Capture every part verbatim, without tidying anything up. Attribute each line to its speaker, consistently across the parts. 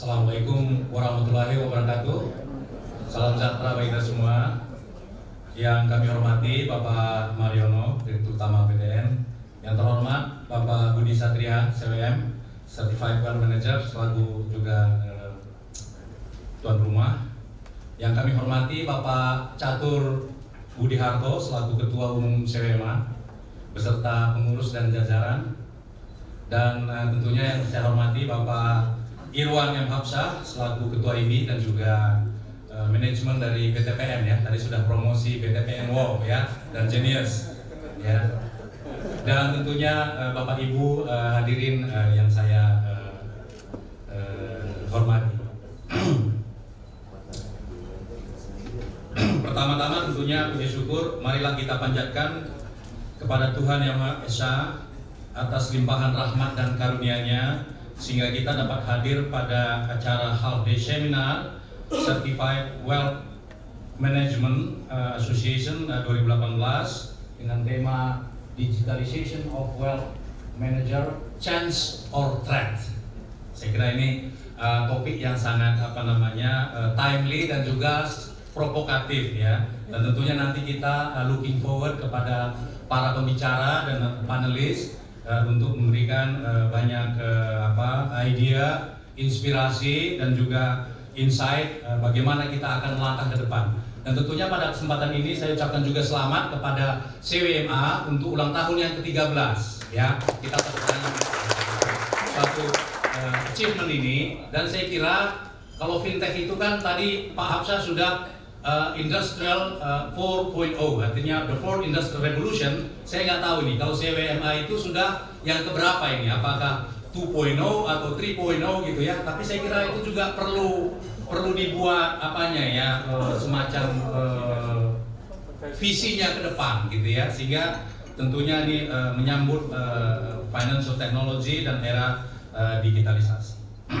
Speaker 1: Assalamualaikum warahmatullahi wabarakatuh. Salam sejahtera bagi kita semua. Yang kami hormati Bapak Mariono, Direktur Utama B T N. Yang terhormat Bapak Budi Satria, C W M, Certified Well Manager, selaku juga eh, tuan rumah. Yang kami hormati Bapak Catur Budi Harto, selaku Ketua Umum C W M A, beserta pengurus dan jajaran. Dan eh, tentunya yang saya hormati Bapak Irwan M. Hapsah, selaku Ketua I B I dan juga uh, manajemen dari B T P N ya. Tadi sudah promosi B T P N Wow ya, dan Genius ya. Dan tentunya uh, Bapak Ibu uh, hadirin uh, yang saya uh, uh, hormati. Pertama-tama tentunya puji syukur, marilah kita panjatkan kepada Tuhan Yang Maha Esa atas limpahan rahmat dan karunia-Nya, sehingga kita dapat hadir pada acara Half Day Seminar Certified Wealth Management uh, Association uh, dua ribu delapan belas dengan tema Digitalization of Wealth Manager, Chance or Threat. Saya kira ini uh, topik yang sangat apa namanya uh, timely dan juga provokatif ya. Dan tentunya nanti kita uh, looking forward kepada para pembicara dan panelis Uh, untuk memberikan uh, banyak uh, apa idea, inspirasi dan juga insight uh, bagaimana kita akan melangkah ke depan. Dan tentunya pada kesempatan ini saya ucapkan juga selamat kepada C W M A untuk ulang tahun yang ke tiga belas ya. Kita tekan satu uh, achievement ini, dan saya kira kalau fintech itu kan tadi Pak Hapsah sudah Uh, industrial uh, empat titik nol, artinya the fourth industrial revolution. Saya nggak tahu ini kalau C W M A itu sudah yang keberapa ini, apakah dua titik nol atau tiga titik nol gitu ya. Tapi saya kira itu juga perlu perlu dibuat apanya ya, uh, semacam uh, visinya ke depan gitu ya, sehingga tentunya ini uh, menyambut uh, financial technology dan era uh, digitalisasi.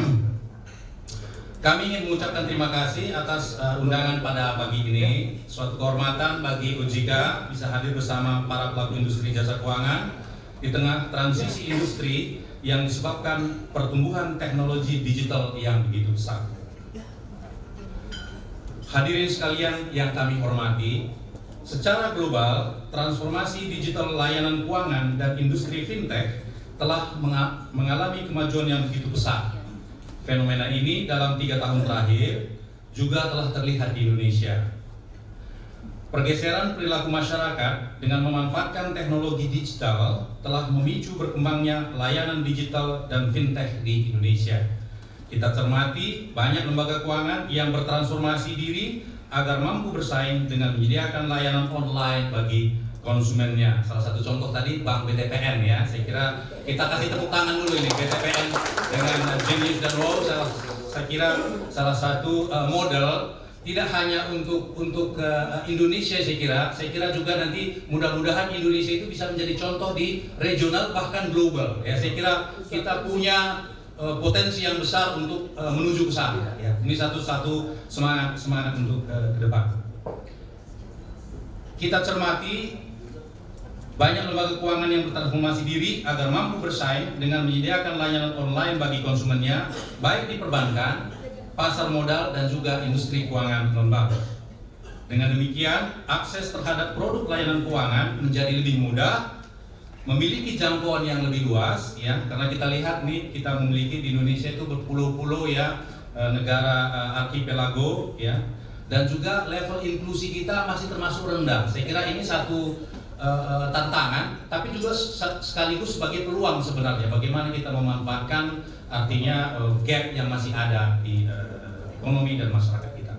Speaker 1: Kami ingin mengucapkan terima kasih atas uh, undangan pada pagi ini. Suatu kehormatan bagi O J K bisa hadir bersama para pelaku industri jasa keuangan di tengah transisi industri yang disebabkan pertumbuhan teknologi digital yang begitu besar. Hadirin sekalian yang kami hormati, secara global transformasi digital layanan keuangan dan industri fintech telah mengalami kemajuan yang begitu besar. Fenomena ini dalam tiga tahun terakhir juga telah terlihat di Indonesia. Pergeseran perilaku masyarakat dengan memanfaatkan teknologi digital telah memicu berkembangnya layanan digital dan fintech di Indonesia. Kita cermati banyak lembaga keuangan yang bertransformasi diri agar mampu bersaing dengan menyediakan layanan online bagi konsumennya. Salah satu contoh tadi Bank B T P N ya. Saya kira kita kasih tepuk tangan dulu ini B T P N dengan Genius dan Wow. Saya, saya kira salah satu uh, model tidak hanya untuk untuk uh, Indonesia. Saya kira saya kira juga nanti mudah-mudahan Indonesia itu bisa menjadi contoh di regional bahkan global ya. Saya kira kita punya uh, potensi yang besar untuk uh, menuju ke sana ya. Ini satu-satu semangat semangat untuk uh, ke depan. Kita cermati banyak lembaga keuangan yang bertransformasi diri agar mampu bersaing dengan menyediakan layanan online bagi konsumennya, baik di perbankan, pasar modal, dan juga industri keuangan non-bank. Dengan demikian, akses terhadap produk layanan keuangan menjadi lebih mudah, memiliki jangkauan yang lebih luas, ya. Karena kita lihat nih, kita memiliki di Indonesia itu berpuluh-puluh ya negara archipelago, ya. Dan juga level inklusi kita masih termasuk rendah. Saya kira ini satu Uh, tantangan, tapi juga sekaligus sebagai peluang sebenarnya bagaimana kita memanfaatkan artinya uh, gap yang masih ada di uh, ekonomi dan masyarakat kita.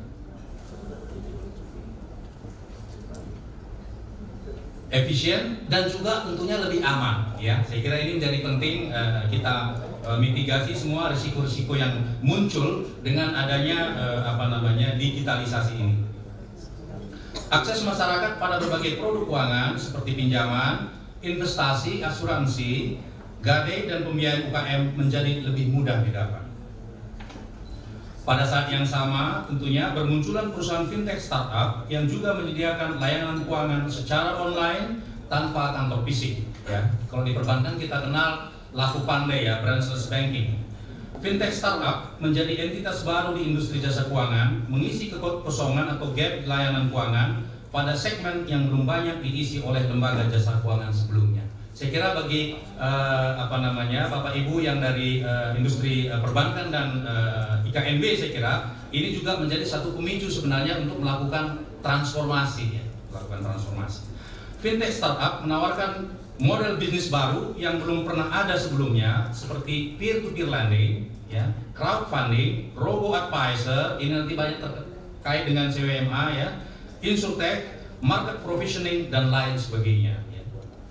Speaker 1: Efisien dan juga tentunya lebih aman ya. Saya kira ini menjadi penting uh, kita uh, mitigasi semua risiko-risiko yang muncul dengan adanya uh, apa namanya digitalisasi ini. Akses masyarakat pada berbagai produk keuangan seperti pinjaman, investasi, asuransi, gadai, dan pembiayaan U K M menjadi lebih mudah didapat. Pada saat yang sama, tentunya bermunculan perusahaan fintech startup yang juga menyediakan layanan keuangan secara online tanpa kantor fisik. Ya, kalau di perbankan kita kenal laku pandai ya, branchless banking. Fintech startup menjadi entitas baru di industri jasa keuangan, mengisi kekosongan atau gap layanan keuangan pada segmen yang belum banyak diisi oleh lembaga jasa keuangan sebelumnya. Saya kira bagi uh, apa namanya Bapak Ibu yang dari uh, industri uh, perbankan dan uh, I K M B, saya kira ini juga menjadi satu pemicu sebenarnya untuk melakukan transformasi, ya, melakukan transformasi. Fintech startup menawarkan model bisnis baru yang belum pernah ada sebelumnya, seperti peer-to-peer lending, ya, crowdfunding, robo-advisor, ini nanti banyak terkait dengan C W M A, ya, insurtech, market provisioning, dan lain sebagainya. Ya.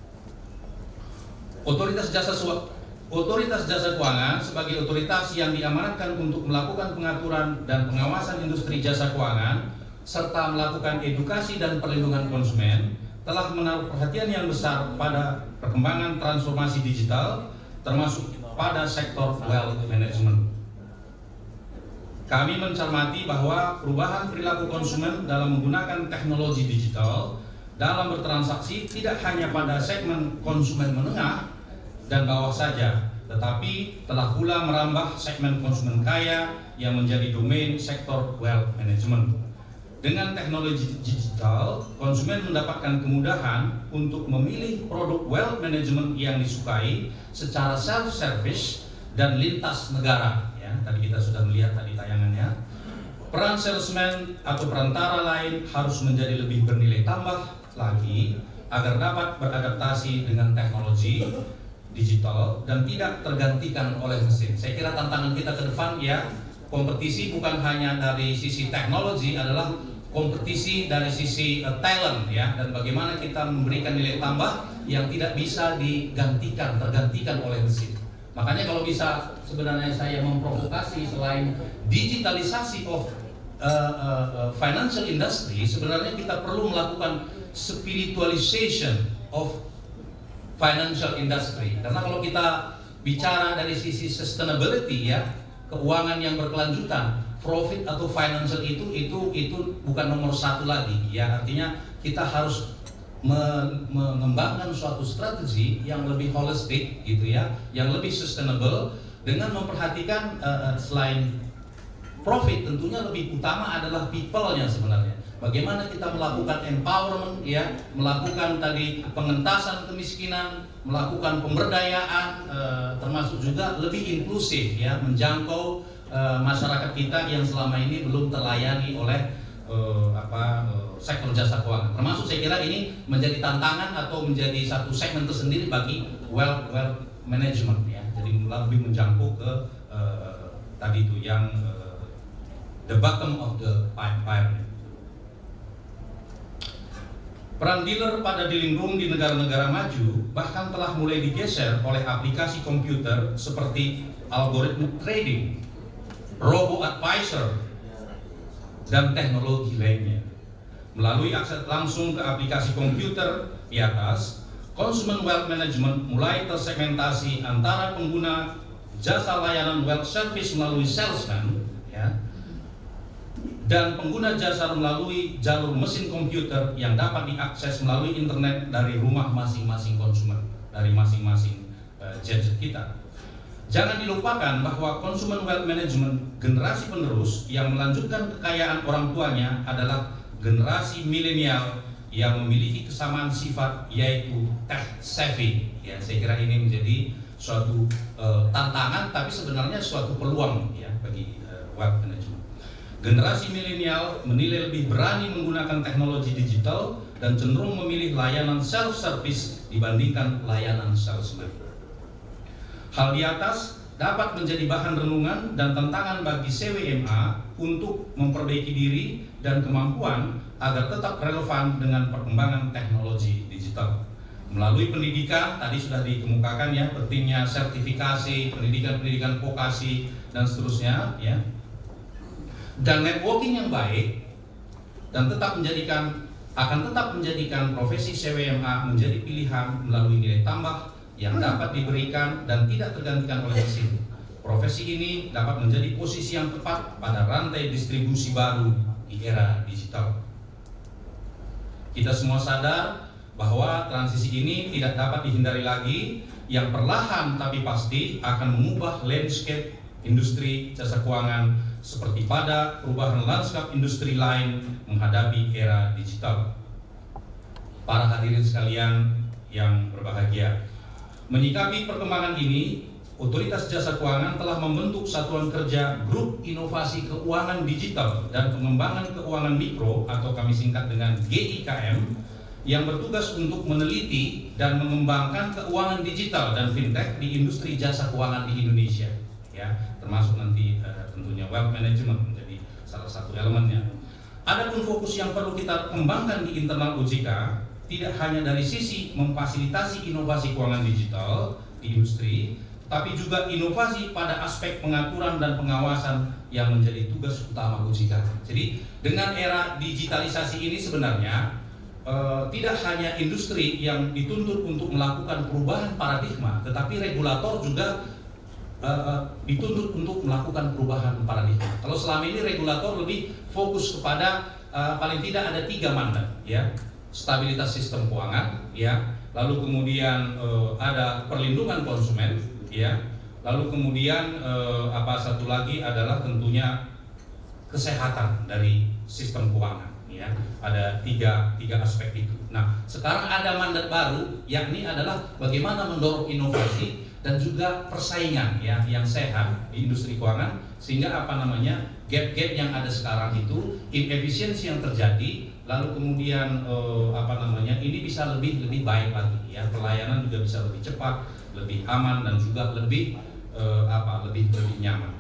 Speaker 1: Otoritas jasa Otoritas Jasa Keuangan sebagai otoritas yang diamanatkan untuk melakukan pengaturan dan pengawasan industri jasa keuangan serta melakukan edukasi dan perlindungan konsumen, telah menaruh perhatian yang besar pada perkembangan transformasi digital, termasuk pada sektor wealth management. Kami mencermati bahwa perubahan perilaku konsumen dalam menggunakan teknologi digital dalam bertransaksi tidak hanya pada segmen konsumen menengah dan bawah saja, tetapi telah pula merambah segmen konsumen kaya yang menjadi domain sektor wealth management. Dengan teknologi digital, konsumen mendapatkan kemudahan untuk memilih produk wealth management yang disukai secara self-service dan lintas negara. Ya, tadi kita sudah melihat tadi tayangannya. Peran salesman atau perantara lain harus menjadi lebih bernilai tambah lagi agar dapat beradaptasi dengan teknologi digital dan tidak tergantikan oleh mesin. Saya kira tantangan kita ke depan, ya, kompetisi bukan hanya dari sisi teknologi, adalah kompetisi dari sisi uh, talent, ya, dan bagaimana kita memberikan nilai tambah yang tidak bisa digantikan, tergantikan oleh mesin. Makanya kalau bisa sebenarnya saya memprovokasi, selain digitalisasi of uh, uh, uh, financial industry, sebenarnya kita perlu melakukan spiritualization of financial industry. Karena kalau kita bicara dari sisi sustainability, ya, keuangan yang berkelanjutan, profit atau financial itu itu itu bukan nomor satu lagi, ya. Artinya kita harus mengembangkan suatu strategi yang lebih holistik, gitu ya, yang lebih sustainable, dengan memperhatikan uh, selain profit, tentunya lebih utama adalah people-nya sebenarnya. Bagaimana kita melakukan empowerment, ya, melakukan tadi pengentasan kemiskinan, melakukan pemberdayaan, e, termasuk juga lebih inklusif, ya, menjangkau e, masyarakat kita yang selama ini belum terlayani oleh e, apa e, sektor jasa keuangan. Termasuk saya kira ini menjadi tantangan atau menjadi satu segmen tersendiri bagi wealth wealth management, ya. Jadi lebih menjangkau ke e, tadi itu yang e, the bottom of the pyramid. Peran dealer pada dealing room di negara-negara maju bahkan telah mulai digeser oleh aplikasi komputer seperti algoritma trading, robo-advisor, dan teknologi lainnya. Melalui akses langsung ke aplikasi komputer di atas, konsumen wealth management mulai tersegmentasi antara pengguna jasa layanan wealth service melalui salesman, ya, dan pengguna jasa melalui jalur mesin komputer yang dapat diakses melalui internet dari rumah masing-masing konsumen, dari masing-masing uh, gadget kita. Jangan dilupakan bahwa konsumen wealth management generasi penerus yang melanjutkan kekayaan orang tuanya adalah generasi milenial yang memiliki kesamaan sifat, yaitu tech savvy. Ya, saya kira ini menjadi suatu uh, tantangan, tapi sebenarnya suatu peluang, ya, bagi uh, wealth management. Generasi milenial menilai lebih berani menggunakan teknologi digital dan cenderung memilih layanan self-service dibandingkan layanan salesman. Hal di atas dapat menjadi bahan renungan dan tantangan bagi C W M A untuk memperbaiki diri dan kemampuan agar tetap relevan dengan perkembangan teknologi digital. Melalui pendidikan, tadi sudah dikemukakan, ya, pentingnya sertifikasi, pendidikan-pendidikan vokasi, dan seterusnya, ya, dan networking yang baik, dan tetap menjadikan akan tetap menjadikan profesi C W M A menjadi pilihan melalui nilai tambah yang dapat diberikan dan tidak tergantikan oleh mesin. Profesi ini dapat menjadi posisi yang tepat pada rantai distribusi baru di era digital. Kita semua sadar bahwa transisi ini tidak dapat dihindari lagi, yang perlahan tapi pasti akan mengubah landscape industri jasa keuangan seperti pada perubahan lanskap industri lain menghadapi era digital. Para hadirin sekalian yang berbahagia, menyikapi perkembangan ini, Otoritas Jasa Keuangan telah membentuk Satuan Kerja Grup Inovasi Keuangan Digital dan Pengembangan Keuangan Mikro atau kami singkat dengan G I K M yang bertugas untuk meneliti dan mengembangkan keuangan digital dan fintech di industri jasa keuangan di Indonesia, ya, termasuk nanti uh, tentunya wealth management menjadi salah satu elemennya. Adapun fokus yang perlu kita kembangkan di internal O J K tidak hanya dari sisi memfasilitasi inovasi keuangan digital di industri, tapi juga inovasi pada aspek pengaturan dan pengawasan yang menjadi tugas utama O J K. Jadi dengan era digitalisasi ini sebenarnya eh, tidak hanya industri yang dituntut untuk melakukan perubahan paradigma, tetapi regulator juga eh, dituntut untuk melakukan perubahan paradigma. Kalau selama ini regulator lebih fokus kepada eh, paling tidak ada tiga mandat, ya, stabilitas sistem keuangan, ya, lalu kemudian eh, ada perlindungan konsumen, ya, lalu kemudian eh, apa satu lagi adalah tentunya kesehatan dari sistem keuangan, ya, ada tiga tiga aspek itu. Nah, sekarang ada mandat baru, yakni adalah bagaimana mendorong inovasi dan juga persaingan, ya, yang sehat di industri keuangan, sehingga apa namanya gap-gap yang ada sekarang itu, inefisiensi yang terjadi, lalu kemudian eh, apa namanya ini bisa lebih lebih baik lagi, ya, pelayanan juga bisa lebih cepat, lebih aman dan juga lebih eh, apa lebih lebih nyaman.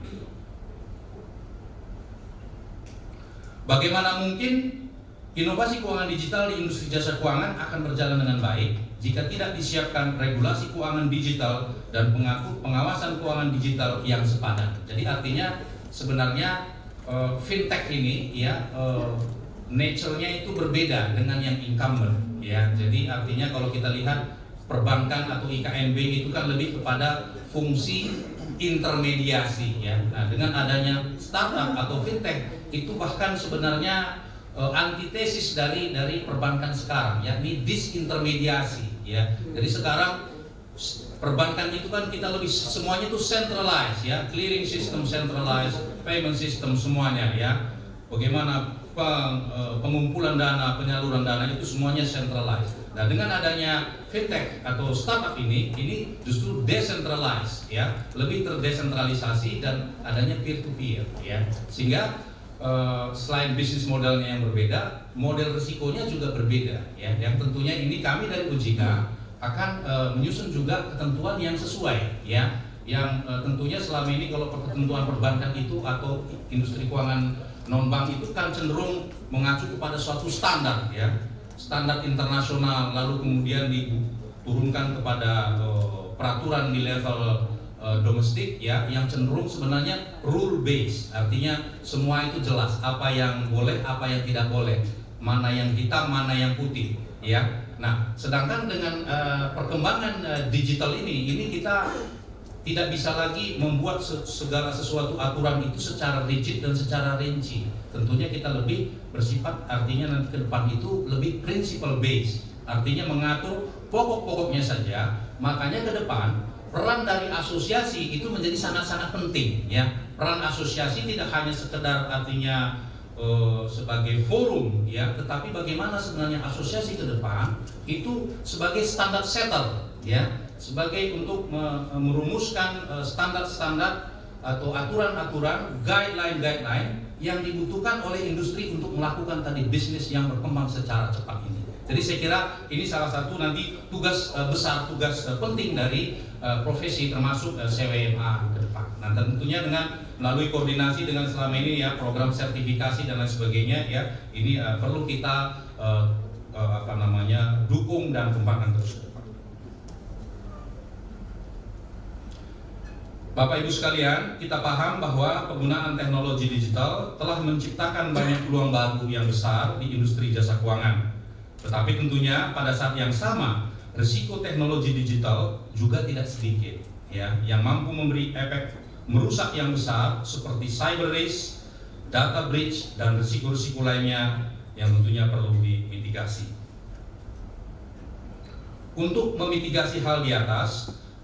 Speaker 1: Bagaimana mungkin inovasi keuangan digital di industri jasa keuangan akan berjalan dengan baik jika tidak disiapkan regulasi keuangan digital dan pengaku pengawasan keuangan digital yang sepadan. Jadi artinya sebenarnya eh, fintech ini, ya, eh, nature-nya itu berbeda dengan yang incumbent, ya. Jadi artinya kalau kita lihat perbankan atau I K N B itu kan lebih kepada fungsi intermediasi, ya. Nah, dengan adanya startup atau fintech itu bahkan sebenarnya e, antitesis dari dari perbankan sekarang, yakni disintermediasi, ya. Jadi sekarang perbankan itu kan kita lebih semuanya itu centralized, ya, clearing system centralized, payment system semuanya, ya. Bagaimana peng, e, pengumpulan dana, penyaluran dana itu semuanya centralized. Nah, dengan adanya fintech atau startup ini, ini justru decentralized, ya, lebih terdesentralisasi dan adanya peer to peer, ya, sehingga uh, selain bisnis modelnya yang berbeda, model risikonya juga berbeda, ya, yang tentunya ini kami dari O J K akan uh, menyusun juga ketentuan yang sesuai, ya, yang uh, tentunya selama ini kalau ketentuan perbankan itu atau industri keuangan non bank itu kan cenderung mengacu kepada suatu standar, ya, standar internasional, lalu kemudian diturunkan kepada uh, peraturan di level uh, domestik, ya, yang cenderung sebenarnya rule based, artinya semua itu jelas apa yang boleh, apa yang tidak boleh, mana yang hitam, mana yang putih, ya. Nah, sedangkan dengan uh, perkembangan uh, digital ini, ini kita tidak bisa lagi membuat segala sesuatu aturan itu secara rigid dan secara rinci. Tentunya kita lebih bersifat, artinya nanti ke depan itu lebih principle based, artinya mengatur pokok-pokoknya saja. Makanya ke depan peran dari asosiasi itu menjadi sangat-sangat penting, ya. Peran asosiasi tidak hanya sekedar artinya uh, sebagai forum, ya, tetapi bagaimana sebenarnya asosiasi ke depan itu sebagai standar setter, ya, sebagai untuk merumuskan standar-standar atau aturan-aturan, guideline-guideline yang dibutuhkan oleh industri untuk melakukan tadi bisnis yang berkembang secara cepat ini. Jadi saya kira ini salah satu nanti tugas uh, besar, tugas uh, penting dari uh, profesi termasuk uh, C W M A ke depan. Nah, tentunya dengan melalui koordinasi dengan selama ini, ya, program sertifikasi dan lain sebagainya, ya, ini uh, perlu kita uh, uh, apa namanya dukung dan kembangkan terus. Bapak Ibu sekalian, kita paham bahwa penggunaan teknologi digital telah menciptakan banyak peluang baru yang besar di industri jasa keuangan. Tetapi tentunya pada saat yang sama, risiko teknologi digital juga tidak sedikit, ya, yang mampu memberi efek merusak yang besar seperti cyber risk, data breach, dan risiko-risiko lainnya yang tentunya perlu dimitigasi. Untuk memitigasi hal di atas,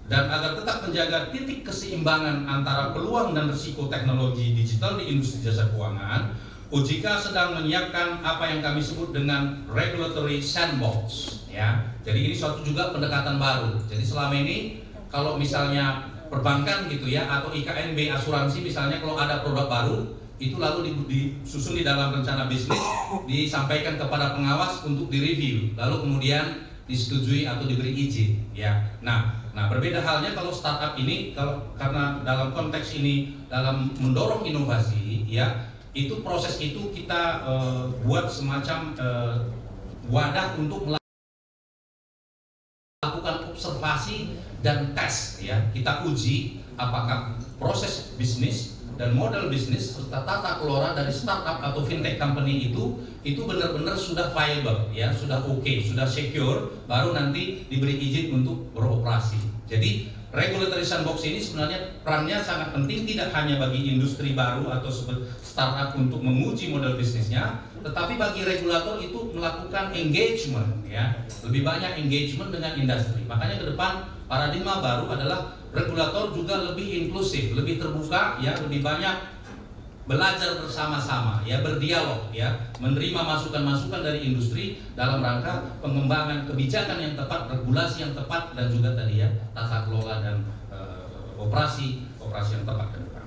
Speaker 1: Dan agar tetap menjaga titik keseimbangan antara peluang dan risiko teknologi digital di industri jasa keuangan, O J K sedang menyiapkan apa yang kami sebut dengan regulatory sandbox. Ya, jadi ini suatu juga pendekatan baru. Jadi selama ini kalau misalnya perbankan gitu ya, atau I K N B asuransi misalnya, kalau ada produk baru itu lalu disusun di dalam rencana bisnis, disampaikan kepada pengawas untuk direview, lalu kemudian disetujui atau diberi izin. Ya, nah, nah berbeda halnya kalau startup ini, kalau karena dalam konteks ini dalam mendorong inovasi, ya itu proses itu kita uh, buat semacam uh, wadah untuk melakukan melakukan observasi dan tes, ya kita uji apakah proses bisnis dan model bisnis serta tata kelola dari startup atau fintech company itu itu benar-benar sudah viable, ya sudah oke, okay, sudah secure, baru nanti diberi izin untuk beroperasi. Jadi regulatory sandbox ini sebenarnya perannya sangat penting, tidak hanya bagi industri baru atau startup untuk menguji model bisnisnya, tetapi bagi regulator itu melakukan engagement, ya lebih banyak engagement dengan industri. Makanya ke depan paradigma baru adalah regulator juga lebih inklusif, lebih terbuka, ya lebih banyak belajar bersama-sama, ya berdialog, ya menerima masukan-masukan dari industri dalam rangka pengembangan kebijakan yang tepat, regulasi yang tepat, dan juga tadi ya tata kelola dan uh, operasi operasi yang tepat ke depan.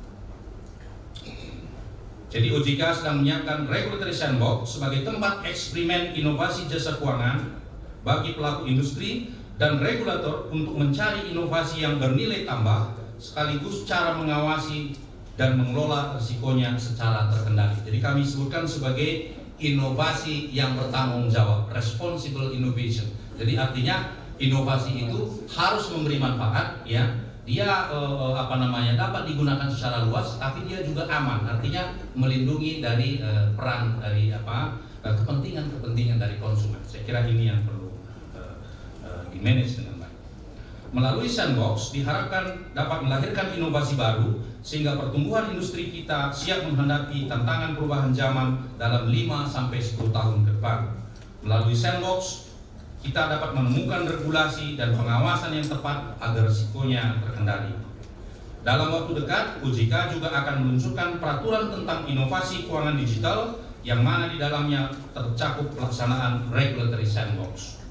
Speaker 1: Jadi O J K sedang menyiapkan regulatory sandbox sebagai tempat eksperimen inovasi jasa keuangan bagi pelaku industri dan regulator untuk mencari inovasi yang bernilai tambah, sekaligus cara mengawasi dan mengelola risikonya secara terkendali. Jadi kami sebutkan sebagai inovasi yang bertanggung jawab, responsible innovation. Jadi artinya inovasi itu harus memberi manfaat, ya dia eh, apa namanya dapat digunakan secara luas, tapi dia juga aman, artinya melindungi dari eh, peran dari apa kepentingan-kepentingan dari konsumen. Saya kira ini yang perlu eh, eh, di manage dengan baik. Melalui sandbox diharapkan dapat melahirkan inovasi baru sehingga pertumbuhan industri kita siap menghadapi tantangan perubahan zaman dalam lima sampai sepuluh tahun ke depan. Melalui sandbox kita dapat menemukan regulasi dan pengawasan yang tepat agar risikonya terkendali. Dalam waktu dekat, O J K juga akan meluncurkan peraturan tentang inovasi keuangan digital yang mana di dalamnya tercakup pelaksanaan regulatory sandbox.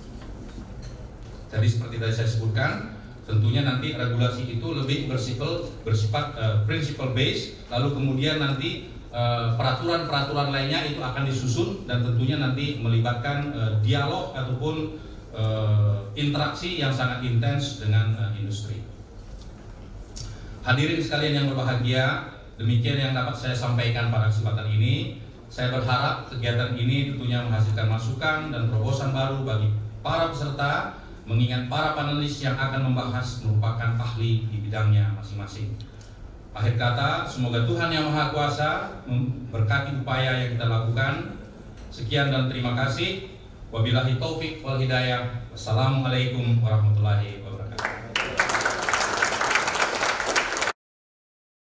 Speaker 1: Jadi seperti tadi saya sebutkan, tentunya nanti regulasi itu lebih bersifat, bersifat uh, principle based, lalu kemudian nanti peraturan-peraturan uh, lainnya itu akan disusun dan tentunya nanti melibatkan uh, dialog ataupun uh, interaksi yang sangat intens dengan uh, industri. Hadirin sekalian yang berbahagia, demikian yang dapat saya sampaikan pada kesempatan ini. Saya berharap kegiatan ini tentunya menghasilkan masukan dan terobosan baru bagi para peserta, mengingat para panelis yang akan membahas merupakan ahli di bidangnya masing-masing. Akhir kata, semoga Tuhan Yang Maha Kuasa memberkati upaya yang kita lakukan. Sekian dan terima kasih. Wabillahi taufik wal hidayah. Wassalamualaikum warahmatullahi wabarakatuh.